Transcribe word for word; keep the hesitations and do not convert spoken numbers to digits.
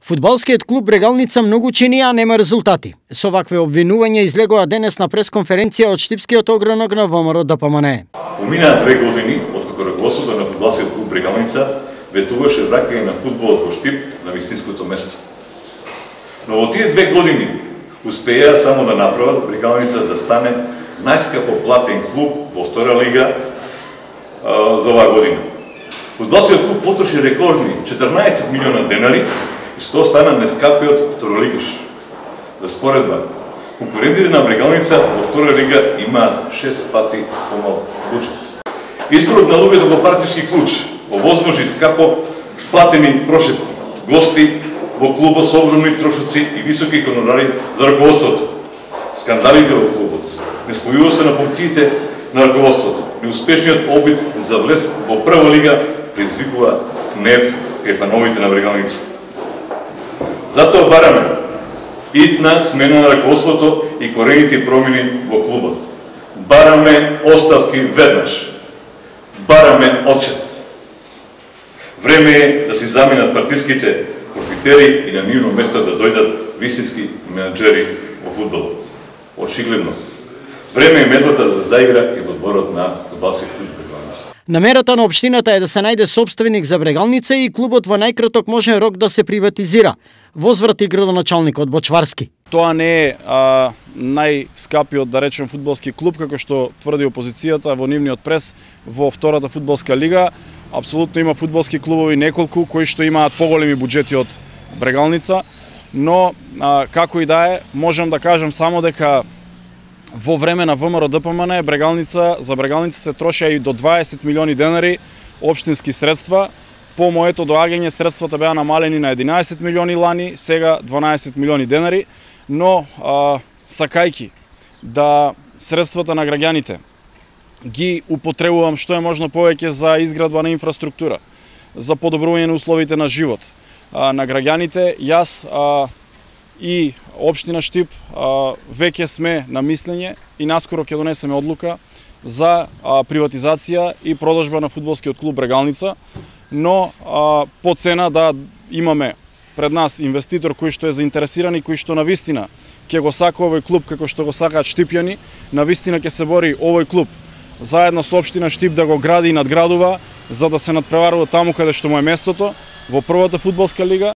Фудбалскиот клуб Брегалница многу чини, а нема резултати. Со вакве обвинувања излегоа денес на пресконференција од Штипскиот огранок на ВМРО ДПМНЕ. Поминаа две години откако раководството на фудбалскиот клуб Брегалница ветуваше враќање на фудбалот во Штип на вистинското место. Но во тие две години успеа само да направат Брегалница да стане најскапо платен клуб во втора лига а, за оваа година. Фудбалскиот клуб потроши рекордни четрнаесет милиона денари и што стана најскапиот второлигаш. За споредба, конкурентите на Брегалница во втора лига имаат шест пати помал буџет. Изборот на луѓето по партиски клуч овозможи скапо платени прошетки, гости во клубот со огромни трошоци и високи хонорари за раководството. Скандалите во клубот, неспојувоста на функциите на раководството, неуспешниот обид за влез во прва лига предизвикува гнев кај фановите на Брегалница. Затоа бараме итна смена на раководството и корените промени во клубот. Бараме оставки веднаш. Бараме отчет. Време е да си заминат партиските профитери и на нивно место да дојдат вистински менаџери во фудбалот. Очигледно. Време е метлата да заигра и во дворот на фудбалскиот клуб Брегалница. Намерата на општината е да се најде сопственик за Брегалница и клубот во најкраток можен рок да се приватизира. Возврати градоначалникот Бочварски. Тоа не е а, најскапиот, да речем, фудбалски клуб, како што тврди опозицијата во нивниот прес во втората фудбалска лига. Апсолутно има фудбалски клубови неколку кои што имаат поголеми буџети од Брегалница, но а, како и да е, можам да кажам само дека во време на ВМРО ДПМНЕ Брегалница за Брегалница се трошеа и до дваесет милиони денари општински средства. По моето доаѓање средствата беа намалени на единаесет милиони лани, сега дванаесет милиони денари, но а, сакајки да средствата на граѓаните ги употребувам што е можно повеќе за изградба на инфраструктура, за подобрување на условите на живот а, на граѓаните, јас а, и општина Штип а, веќе сме на мислење и наскоро ќе донесеме одлука за а, приватизација и продажба на фудбалскиот клуб Брегалница, но а, по цена да имаме пред нас инвеститор кој што е заинтересиран и кој што навистина ќе го сака овој клуб како што го сакаат штипјани, навистина ќе се бори овој клуб заедно со општина Штип да го гради и надградува за да се надпреварува таму каде што му е местото, во првата фудбалска лига.